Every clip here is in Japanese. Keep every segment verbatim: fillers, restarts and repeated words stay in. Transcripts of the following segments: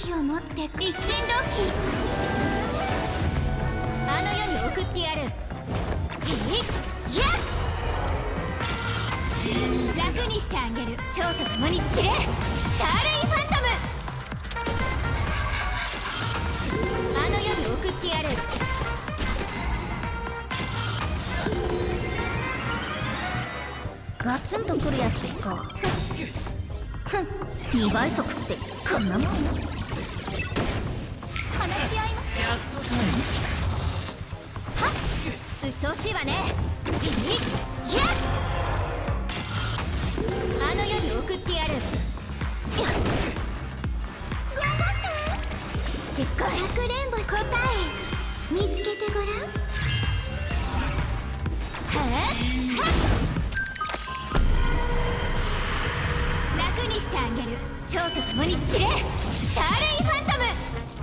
気を持って一心同期、あの世に送ってやる。えいやっ、楽にしてあげる。蝶と共に散れ、スターレイファントム。あの世に送ってやる。 ガツンとくるやつでか。ふん、にばい速ってこんなもん。 話し合いますよ。はっ、うっとうしいわね。えいやっ、あの世に送ってやる。頑張ってちっこい。かくれんぼ答え見つけてごらん。はっはっ、楽にしてあげる。蝶と共に散れ、スターレイファントム。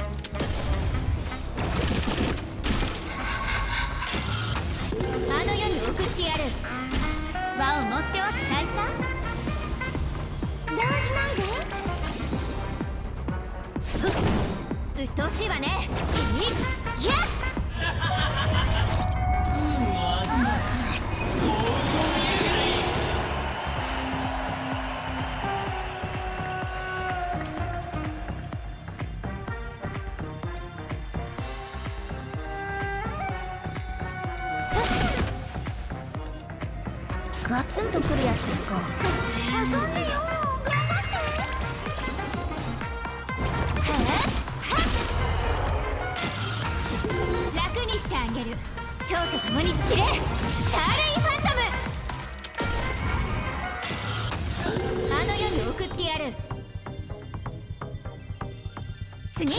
あの世に送ってやる。和を持ちようって大さ。動じないで。うっとうしいわね。えいやっ、 ガツンとくるやつでか。 遊んでよ、頑張って。はっはっ、楽にしてあげる。蝶と共に散れ、スターレイファントム。あの世に送ってやる。次、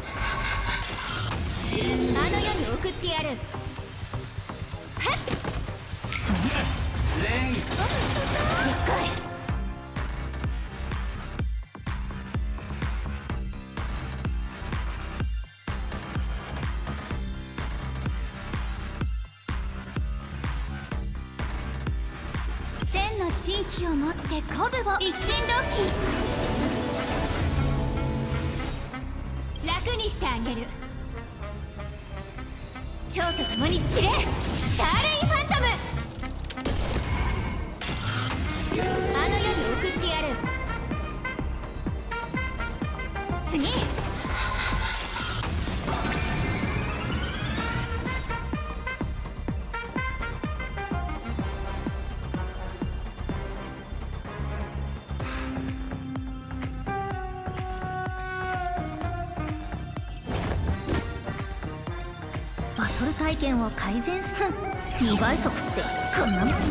あの世に送ってやる。はっ、ちっこい。千の地域を持って鼓舞を一心同期、楽にしてあげる。蝶と共に散れ、スターレイファントム。あの世に送ってやる。次、 バトル体験を改善し、にばい速ってこんなもん。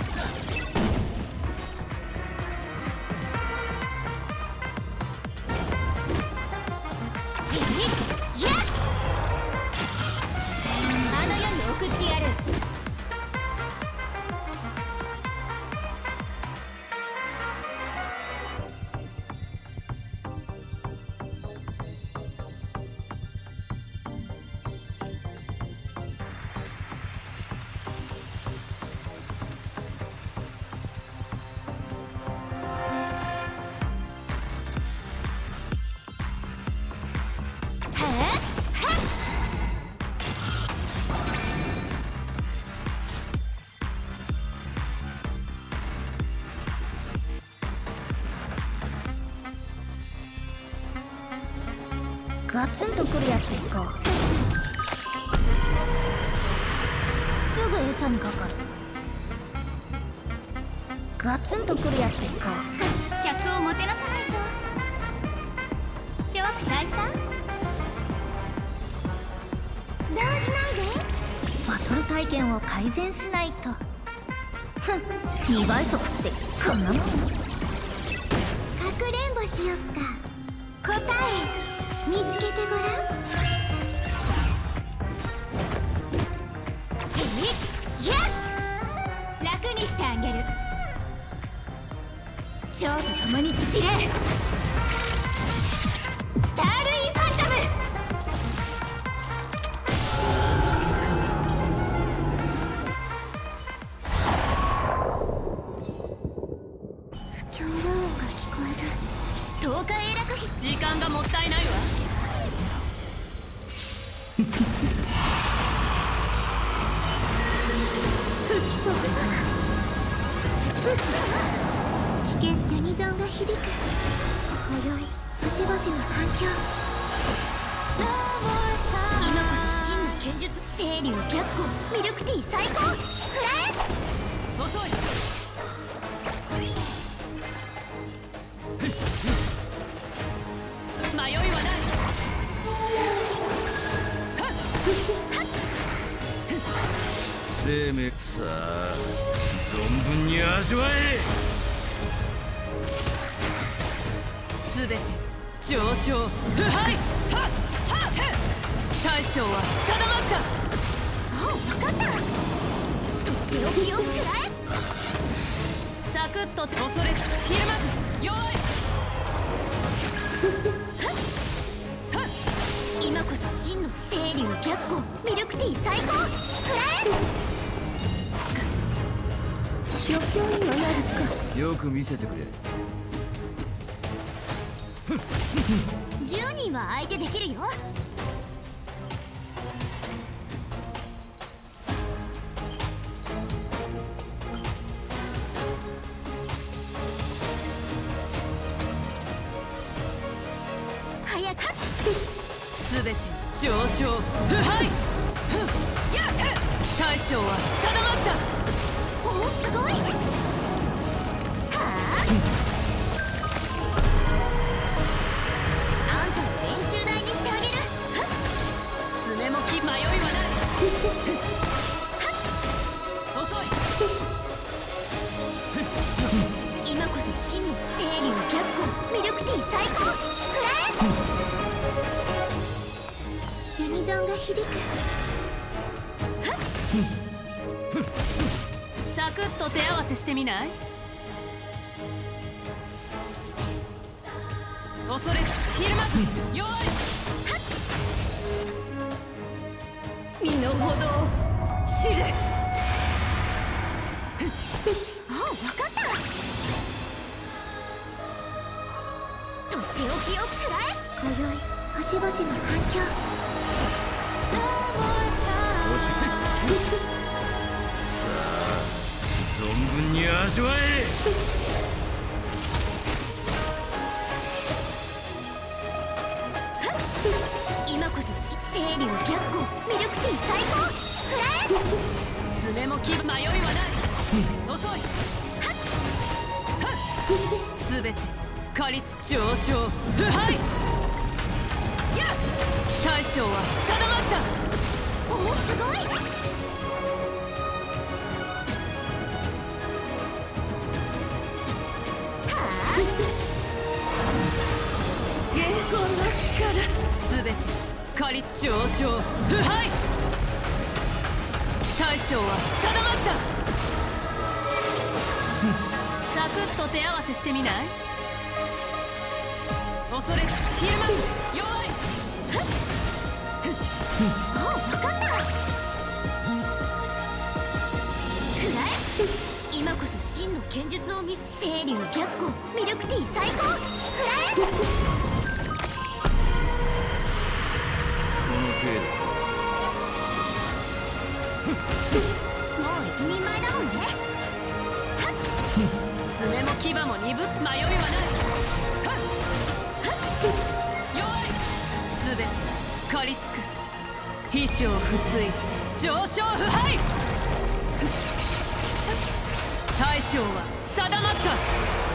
ガツンとくるやつでか。すぐ餌にかかる。ガツンとくるやつでか。 客をもてなさないと。諸悪退散。動じないで。 バトル体験を改善しないと。ふん、にばい速ってこんなもん。 かくれんぼしよっか。答え見つけてごらん。えいやっ、楽にしてあげる。蝶と共に散れ、スタールインファントム。不協和音が聞こえる。東海英楽筆。 時間がもったいないわ。 危険ユニゾンが響く。今宵星々の反響。今こそ真の剣術。清流逆光ミルクティー最高。フラエ遅い。迷いはない。 生命さあ存分に味わえ。 すべて上昇腐敗。はっはっ大将は定まった。 ああ分かった。とっておきを食らえ。 サクッと恐れずひるまず弱い。 今こそ真の清流逆光ミルクティー最高。フラエ余興にはなるか。 よく見せてくれ。 じゅうにんは相手できるよ。早くすべて上昇腐敗。やった大将は定まった。 おおすごい。はああんたを練習台にしてあげる。 爪もき迷いはない。遅い。 今こそ真の清流逆光ミルクティー最高。フラエユニゾンが響く。 サクッと手合わせしてみない？恐れずひるまず弱い。身の程を知れ。 ああ分かった。とっておきを食らえ。今宵星々の反響。 さあ存分に味わえ。 今こそ清流逆光ミルクティー最高。フラエ爪もき迷いはない。遅い。すべて狩りつ上昇腐敗。やっ大将は定まった。 おおすごい。 栄光の力。すべて狩りつ上昇腐敗。大将は定まった。サクッと手合わせしてみない？恐れずひるまず弱い。 ああ分かった。くらえ。今こそ真の剣術を見せ。清流逆光ミルクティー最高。くらえこの程度。 もう一人前だもんね。 爪も牙も鈍っ迷いはない。弱い。すべて狩り尽くす。飛翔不墜上昇腐敗。大将は定まった。